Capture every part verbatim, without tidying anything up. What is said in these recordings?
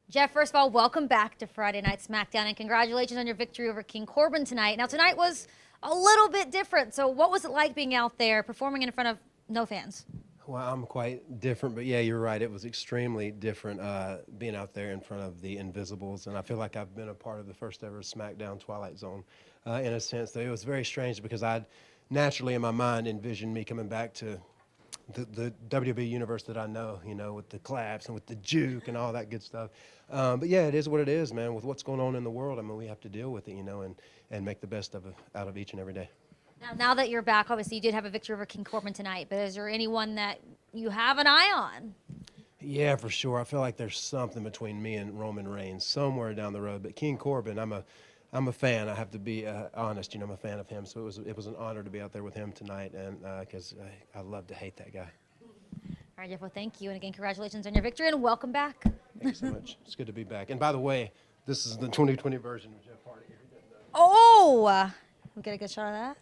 Jeff, first of all, welcome back to Friday Night SmackDown, and congratulations on your victory over King Corbin tonight. Now, tonight was a little bit different, so what was it like being out there performing in front of no fans? Well, I'm quite different, but yeah, you're right. It was extremely different uh, being out there in front of the Invisibles, and I feel like I've been a part of the first ever SmackDown Twilight Zone uh, in a sense. Though it was very strange because I'd naturally in my mind envisioned me coming back to the, the W W E universe that I know, you know, with the claps and with the juke and all that good stuff. Um, but yeah, it is what it is, man. With what's going on in the world, I mean, we have to deal with it, you know, and, and make the best of it, out of each and every day. Now, now that you're back, obviously you did have a victory over King Corbin tonight, but is there anyone that you have an eye on? Yeah, for sure. I feel like there's something between me and Roman Reigns somewhere down the road. But King Corbin, I'm a, I'm a fan. I have to be uh, honest. You know, I'm a fan of him. So it was, it was an honor to be out there with him tonight, and because uh, I, I love to hate that guy. All right, Jeff. Well, thank you, and again, congratulations on your victory, and welcome back. Thank you so much. It's good to be back. And by the way, this is the twenty twenty version of Jeff Hardy. Oh, we get a good shot of that.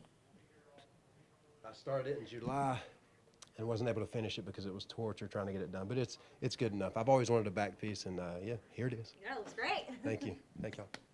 I started it in July and wasn't able to finish it because it was torture trying to get it done. But it's it's good enough. I've always wanted a back piece, and uh, yeah, here it is. Yeah, it looks great. Thank you. Thank y'all.